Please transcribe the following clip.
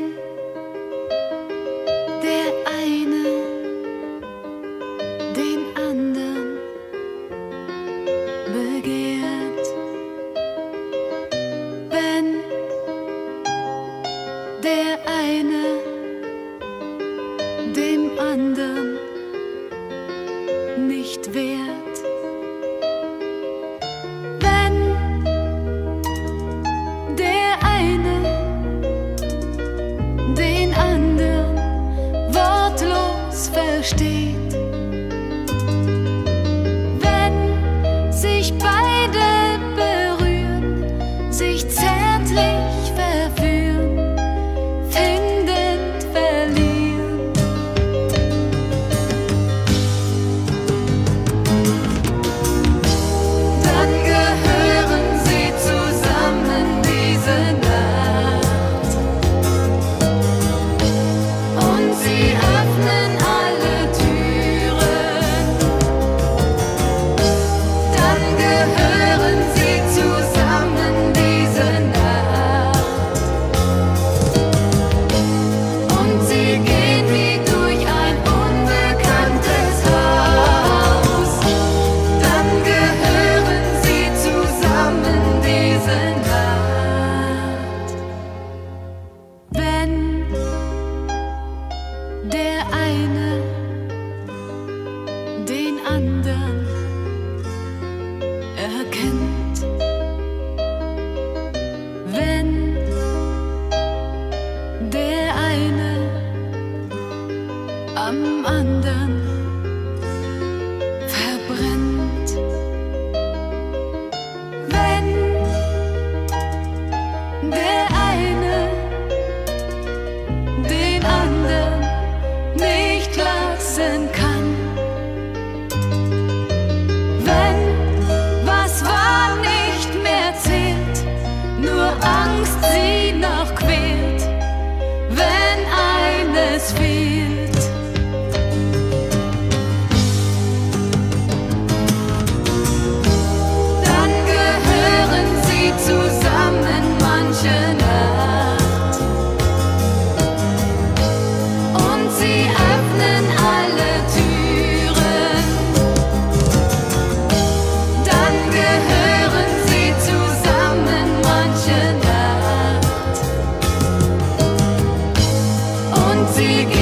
der eine den anderen begehrt, wenn der eine dem anderen nicht wehrt, wenn der eine den anderen wortlos versteht, wenn sich beide berühren, sich zärtlich verführen, findend verlieren. Dann gehören sie zusammen diese Nacht und sie öffnen alle Türen. Dann gehören sie zusammen diese Nacht und sie gehen wie durch ein unbekanntes Haus. Dann gehören sie zusammen diese Nacht, wenn der eine den anderen erkennt, wenn der eine am anderen verbrennt, wenn der eine den anderen nicht lassen kann, wenn was war nicht mehr zählt, nur Angst sie noch quält, wenn eines fehlt. Dann gehören sie zusammen manche Nacht und sie öffnen alle Türen. Dann gehören sie zusammen manche Nacht und sie